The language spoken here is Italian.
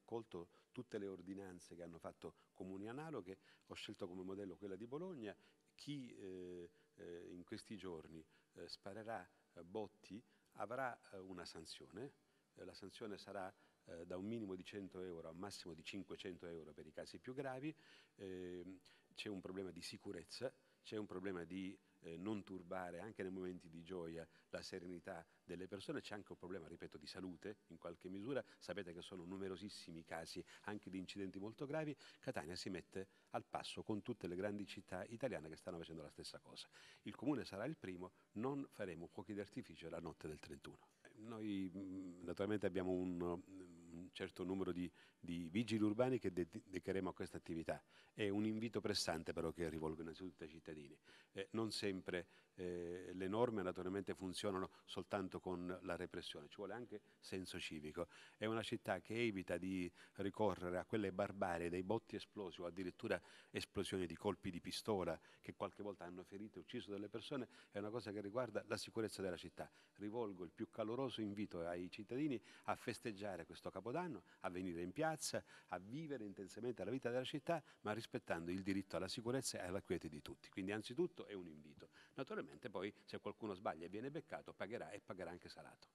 accolto tutte le ordinanze che hanno fatto comuni analoghe, ho scelto come modello quella di Bologna. Chi in questi giorni sparerà botti avrà una sanzione. La sanzione sarà da un minimo di 100 euro a un massimo di 500 euro per i casi più gravi. C'è un problema di sicurezza, c'è un problema di non turbare anche nei momenti di gioia la serenità delle persone, c'è anche un problema, ripeto, di salute in qualche misura. Sapete che sono numerosissimi casi anche di incidenti molto gravi. Catania si mette al passo con tutte le grandi città italiane che stanno facendo la stessa cosa. Il comune sarà il primo, non faremo fuochi d'artificio la notte del 31. Noi naturalmente abbiamo un certo numero di vigili urbani che dedicheremo a questa attività. È un invito pressante però che rivolgo innanzitutto ai cittadini. Non sempre le norme naturalmente funzionano soltanto con la repressione, ci vuole anche senso civico. È una città che evita di ricorrere a quelle barbarie dei botti esplosi o addirittura esplosioni di colpi di pistola che qualche volta hanno ferito e ucciso delle persone. È una cosa che riguarda la sicurezza della città. Rivolgo il più caloroso invito ai cittadini a festeggiare questo Capodanno, a venire in piazza, a vivere intensamente la vita della città, ma rispettando il diritto alla sicurezza e alla quiete di tutti. Quindi anzitutto è un invito. Naturalmente poi se qualcuno sbaglia e viene beccato pagherà e pagherà anche salato.